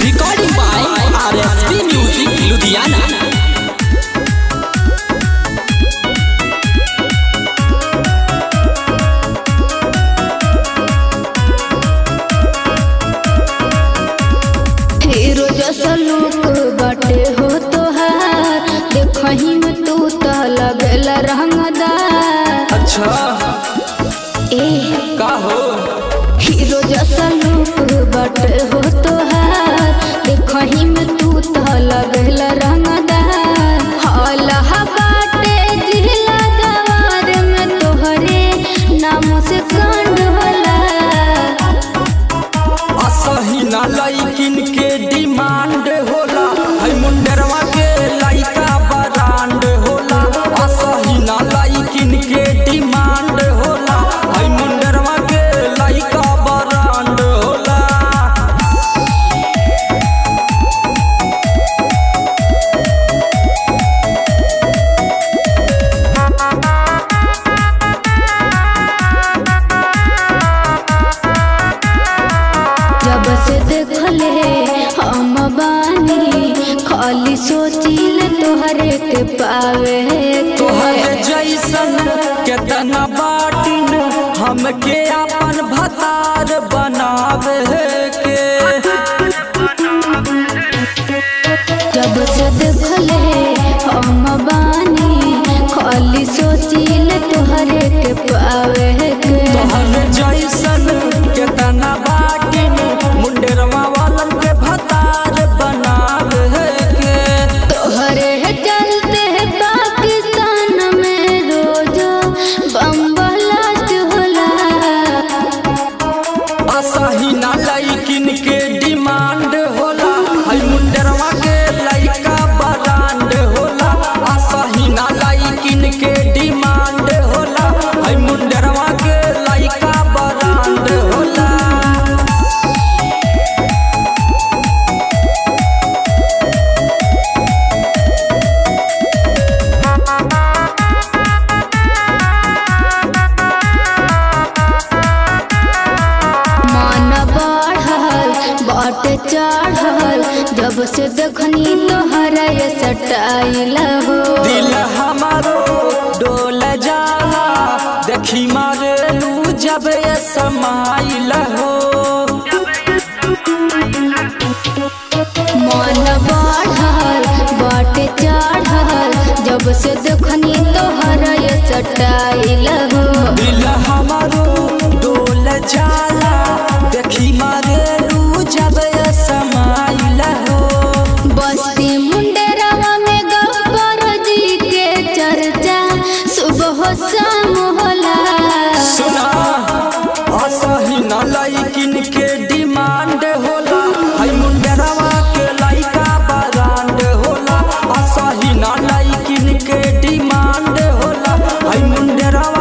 Recording by RSP music Ludhiana. Hero जैसा look बाटे हो तोहार, देखही में तू तो लगेला रंगदार। अच्छा ए का हो? हीरो जैसा लुक बाटे हो तोहार, देखही में तू तो लगेला रंगदार। हौला बाटे जिला जवार में तोहरे नाम से कांड होला। असही ना लइकिन के डिमांड होला, है मुंडरवा के लइका ब्रांड होला। असही ना लइकिन के डिमांड होला, है मुंडरवा के लइका ब्रांड होला। जब से देखले हम बानी, खाली सोचिल तोहरे के पावे तोहरे जैसन केतना बाटिन हमके अपन भतार बनावे के। जब से देखले हम बानी, खाली सोचिल तोहरे के पावे के। तोहरे जैसन केतना बाटिन मुंडेरवा वालन के भतार बनावे के। तोहरे चलते पाकिस्तान में रोजो बम ब्लास्ट होला। असही ना लइकिन के डिमांड होला, है मुंडेरवा के लइका ब्रांड होला। असही ना लइकिन के डिमांड होला, है मुंडेरवा के लइका ब्रांड होला। मान बढ़ल बाट चढ़ल, जब से देखनी तोहरा ये सटाइल हो। दिल हमारो डोल जाला, देखी मारेलू जब ये समाइल हो। मान बढ़ल बाट चढ़ल, जब से देखनी तोहरा ये सटाइल हो। दिल हमारो डोल जाला, देखी मारेलू जब ये समाइल हो। बस्ती मुंडेरवा में गब्बर जी के चर्चा सुबह शाम होला। सुना असही ना लइकिन के डिमांड होला, है मुंडेरवा के लइका ब्रांड होला। असही ना लइकिन के डिमांड होला, है मुंडेरवा